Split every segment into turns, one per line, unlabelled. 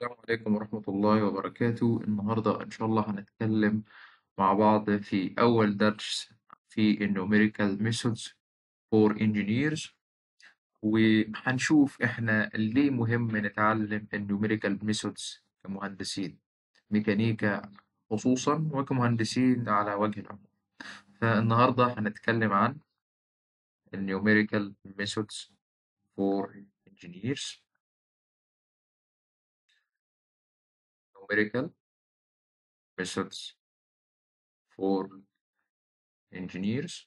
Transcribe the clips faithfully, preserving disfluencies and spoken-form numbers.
السلام عليكم ورحمة الله وبركاته. النهاردة إن شاء الله هنتكلم مع بعض في أول درس في Numerical Methods for Engineers، وهنشوف إحنا ليه مهم نتعلم Numerical Methods كمهندسين ميكانيكا خصوصا وكمهندسين على وجه العموم. فالنهاردة هنتكلم عن Numerical Methods for Engineers. Numerical Methods for Engineers،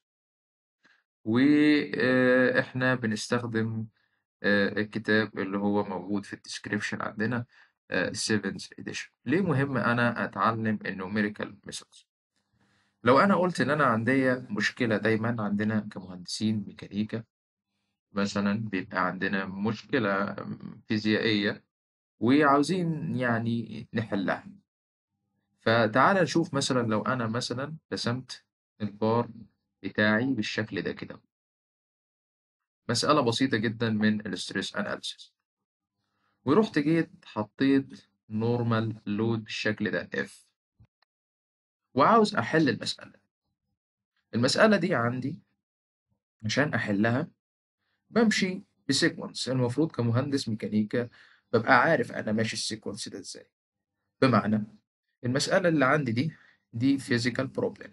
وإحنا بنستخدم آه، الكتاب اللي هو موجود في الديسكريبشن عندنا، سيفنث اديشن. ليه مهم أنا أتعلم النوميريكال ميثودز؟ لو أنا قلت إن أنا عندي مشكلة، دايما عندنا كمهندسين ميكانيكا مثلا بيبقى عندنا مشكلة فيزيائية وعاوزين يعني نحلها. فتعال نشوف مثلا لو أنا مثلا رسمت البار بتاعي بالشكل ده كده، مسألة بسيطة جدا من الستريس اناليسيس، ورحت جيت حطيت نورمال لود بالشكل ده اف، وعاوز احل المسألة. المسألة دي عندي عشان احلها بمشي بسيكونس. المفروض كمهندس ميكانيكا ببقى عارف انا ماشي السيكونس ده ازاي. بمعنى المسألة اللي عندي دي دي physical problem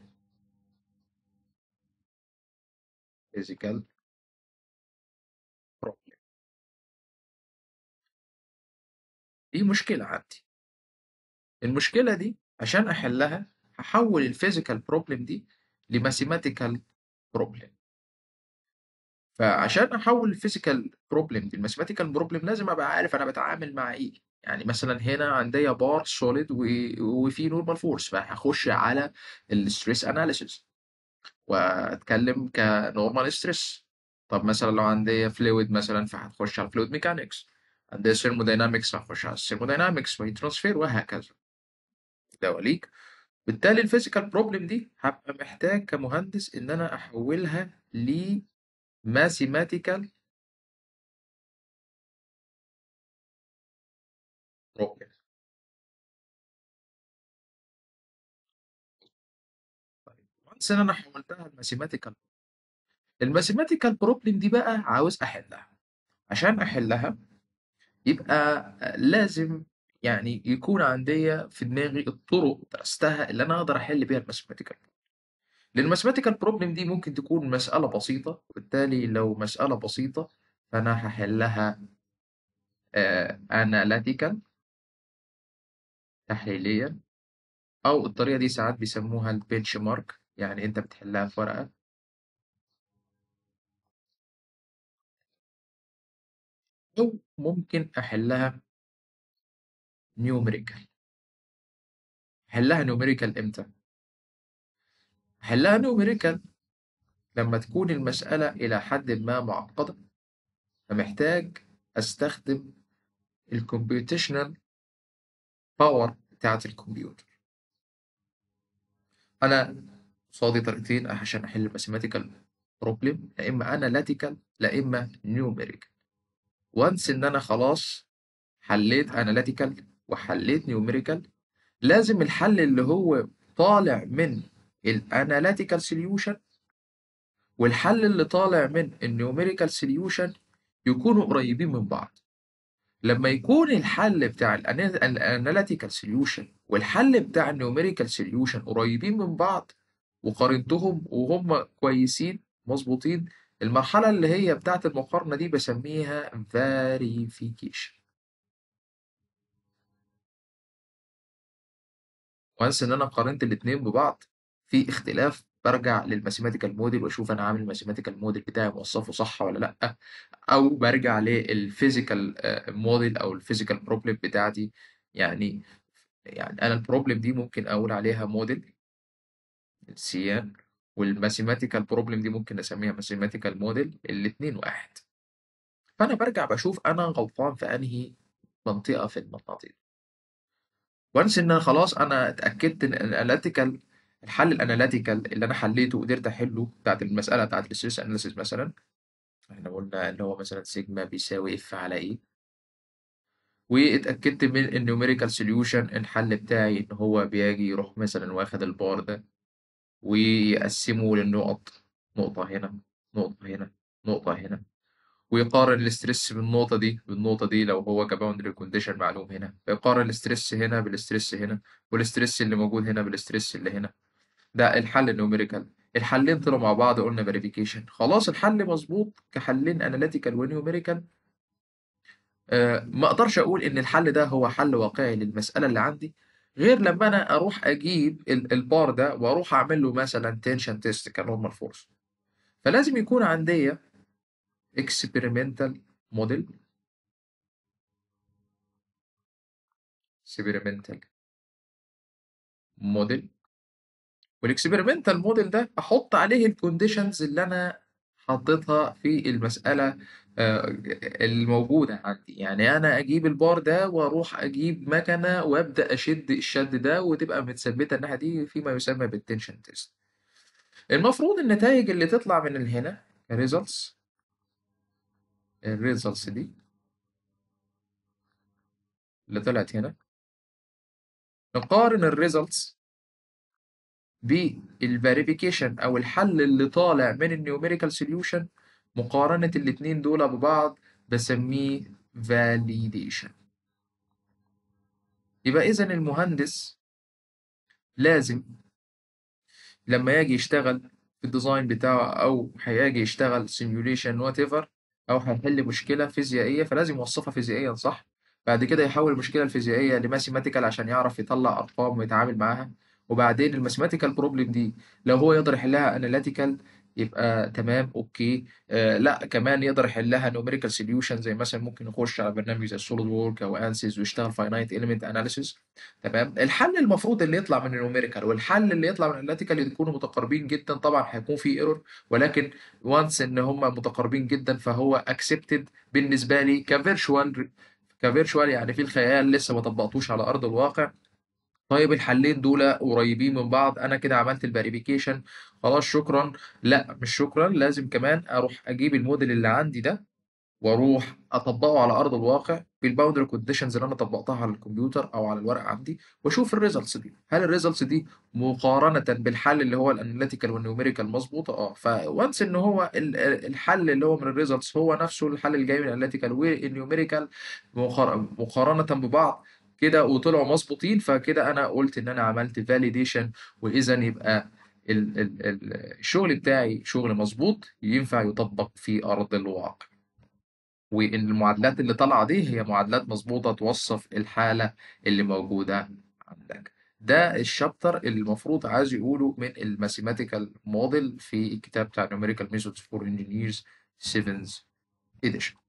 physical problem دي مشكلة عندي. المشكلة دي عشان أحلها هحول الفيزيكال بروبلم دي لماثيماتيكال بروبلم. فعشان أحول الفيزيكال بروبلم دي الماثيماتيكال بروبلم لازم أبقى عارف أنا بتعامل مع إيه. يعني مثلا هنا عندي بار سوليد وفي نورمال فورس، فهخش على الستريس اناليسيس واتكلم كنورمال ستريس. طب مثلا لو عندي فلويد مثلا فهتخش على الفلويد ميكانكس، عندي ثيرموداينامكس فهخش على الثيرموداينامكس وهي ترانسفير وهكذا دواليك. بالتالي الفيزيكال بروبلم دي هبقى محتاج كمهندس ان انا احولها ل ماثيماتيكال بروبلم. طيب وانس ان انا حولتها لماثيماتيكال، الماثيماتيكال بروبلم دي بقى عاوز احلها. عشان احلها يبقى لازم يعني يكون عندي في دماغي الطرق درستها اللي انا اقدر احل بيها الماثيماتيكال. لان الماثيماتيكال بروبلم دي ممكن تكون مسألة بسيطة، وبالتالي لو مسألة بسيطة فانا هحلها اناليتيكال تحليليا، او الطريقة دي ساعات بيسموها البنش مارك، يعني انت بتحلها في ورقة. او ممكن احلها نيوميريكال. احلها نيوميريكال امتى؟ احلها نيوميريكال لما تكون المسألة إلى حد ما معقدة، فمحتاج أستخدم الكمبيوتيشنال باور بتاعة الكمبيوتر. أنا قصادي طريقتين عشان أحل الماثيماتيكال بروبلم، يا إما أناليتيكال لا إما نيوميريكال. وانس إن أنا خلاص حليت أناليتيكال وحليت نيوميريكال، لازم الحل اللي هو طالع من الاناليتيكال سوليوشن والحل اللي طالع من النيوميريكال سوليوشن يكونوا قريبين من بعض. لما يكون الحل بتاع الاناليتيكال سوليوشن والحل بتاع النيوميريكال سوليوشن قريبين من بعض وقارنتهم وهم كويسين مظبوطين، المرحلة اللي هي بتاعت المقارنة دي بسميها verification. وانس ان انا قارنت الاتنين ببعض في اختلاف، برجع للماثيماتيكال موديل واشوف انا عامل الماثيماتيكال موديل بتاعي موصفه صح ولا لا، او برجع للفيزيكال موديل او الفيزيكال بروبلم بتاعتي. يعني يعني انا البروبلم دي ممكن اقول عليها موديل سيان، والماثيماتيكال بروبلم دي ممكن اسميها ماثيماتيكال موديل، الاتنين واحد. فانا برجع بشوف انا غلطان في انهي منطقه في المناطق. وانس ان أنا خلاص انا اتاكدت ان الاناليتيكال، الحل الاناليتيكال اللي انا حليته وقدرت احله بتاعت المساله بتاعت الستريس اناليسيس مثلا، احنا قلنا اللي هو مثلا سيجما بيساوي اف على ايه. واتأكدت من النيوميريكال سوليوشن الحل بتاعي إن هو بيجي يروح مثلا واخد البار ده ويقسمه للنقط، نقطة هنا، نقطة هنا، نقطة هنا، ويقارن الاسترس بالنقطة دي بالنقطة دي لو هو كباوندري كونديشن معلوم هنا، فيقارن الاسترس هنا بالاسترس هنا، والاسترس اللي موجود هنا بالاسترس اللي هنا. ده الحل النيوميريكال. الحلين طلعوا مع بعض، قلنا فيريفيكيشن، خلاص الحل مظبوط كحلين اناليتيكال ونيوميريكال. آه ما اقدرش اقول ان الحل ده هو حل واقعي للمسألة اللي عندي غير لما انا اروح اجيب ال- البار ده واروح اعمل له مثلا تنشن تيست كنورمال فورس. فلازم يكون عندي experimental model experimental model والاكسبيرمنتال موديل ده احط عليه الكونديشنز اللي انا حطيتها في المسألة آه، الموجودة عندي. يعني انا اجيب البار ده واروح اجيب مكنة وابدأ اشد الشد ده وتبقى متثبتة الناحية دي فيما يسمى بالتنشن تيست. المفروض النتائج اللي تطلع من هنا results، الريزلتس دي اللي طلعت هنا، نقارن الريزلتس بالفيريفيكيشن او الحل اللي طالع من النيوميريكال سوليوشن. مقارنة الاتنين دول ببعض بسميه validation. يبقى اذا المهندس لازم لما يجي يشتغل في الديزاين بتاعه او هيجي يشتغل سيميوليشن وات ايفر او هيحل مشكله فيزيائيه فلازم يوصفها فيزيائيا صح. بعد كده يحول المشكله الفيزيائيه لماثيماتيكال عشان يعرف يطلع ارقام ويتعامل معاها. وبعدين الماثيماتيكال بروبلم دي لو هو يقدر يحلها اناليتيكال يبقى تمام اوكي. آه لا كمان يقدر يحلها نوميريكال سوليوشن زي مثلا ممكن يخش على برنامج زي سوليد وورك او انسيز ويشتغل فاينايت اليمنت اناليسيس. تمام. الحل المفروض اللي يطلع من النوميريكال والحل اللي يطلع من الاناليتيكال يكونوا متقاربين جدا. طبعا هيكون في ايرور ولكن وانس ان هم متقاربين جدا فهو اكسبتد بالنسبه لي كفيرشوال. كفيرشوال يعني في الخيال لسه ما طبقتوش على ارض الواقع. طيب الحلين دول قريبين من بعض انا كده عملت الفيريفيكيشن خلاص شكرا. لا مش شكرا، لازم كمان اروح اجيب الموديل اللي عندي ده واروح اطبقه على ارض الواقع بالباوندري كونديشنز اللي انا طبقتها على الكمبيوتر او على الورق عندي واشوف الريزلتس دي. هل الريزلتس دي مقارنه بالحل اللي هو الاناليتيكال والنيوميريكال مظبوطه؟ اه. فوانس ان هو ال- الحل اللي هو من الريزلتس هو نفسه الحل اللي جاي من الاناليتيكال والنيوميريكال مقار- مقارنه ببعض كده وطلعوا مظبوطين فكده انا قلت ان انا عملت فاليديشن. واذا يبقى ال- ال- ال- الشغل بتاعي شغل مظبوط ينفع يطبق في ارض الواقع. وإن المعادلات اللي طالعة دي هي معادلات مظبوطة توصف الحالة اللي موجودة عندك. ده الشابتر اللي المفروض عايز يقوله من الماثيماتيكال موديل في الكتاب بتاع Numerical Methods for Engineers سبعة edition.